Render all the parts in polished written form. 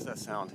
What's that sound?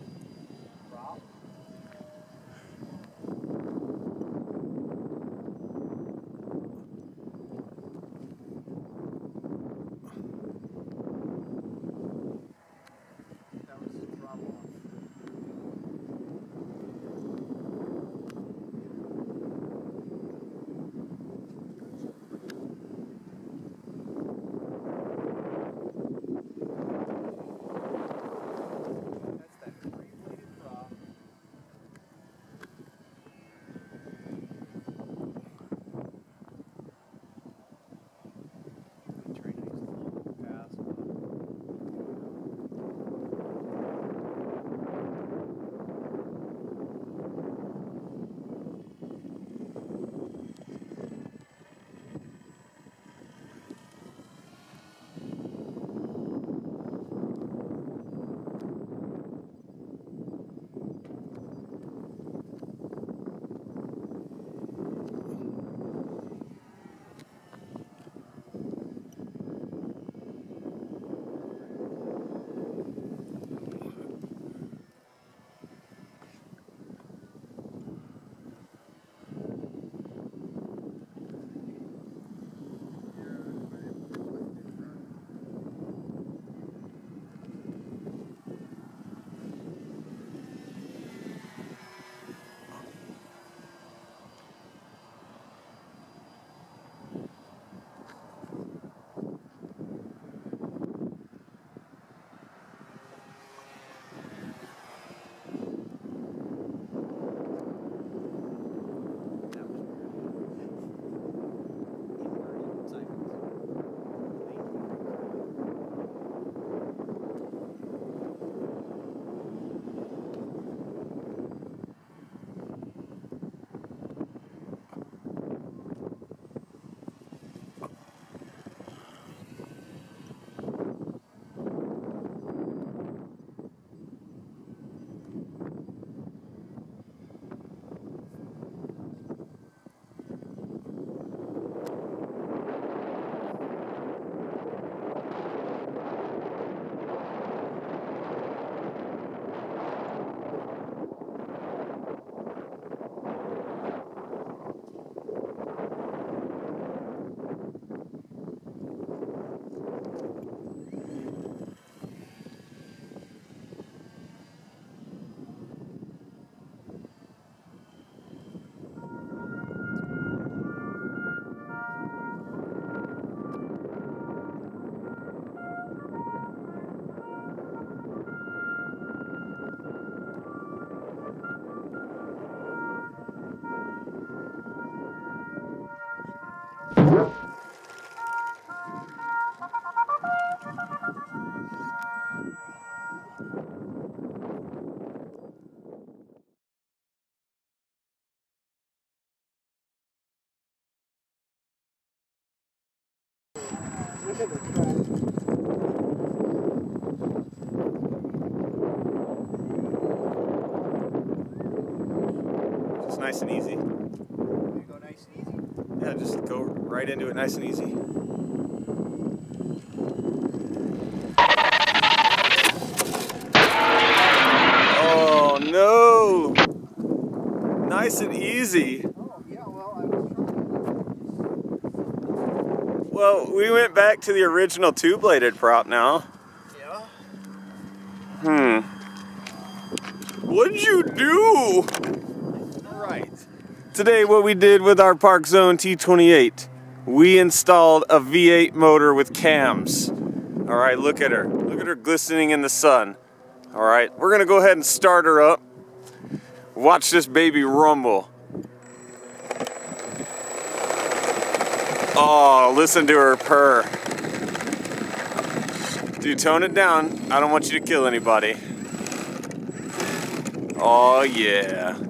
Just nice and easy. You go nice and easy? Yeah, just go right into it nice and easy. Oh no! Nice and easy. Oh, yeah, well, I was trying. Well, we went back to the original two-bladed prop now. Yeah? What'd you do? Right. Today what we did with our Parkzone T-28, we installed a V8 motor with cams. Alright, look at her. Look at her glistening in the sun. Alright, we're gonna go ahead and start her up. Watch this baby rumble. Oh, listen to her purr. Dude, tone it down. I don't want you to kill anybody. Oh yeah.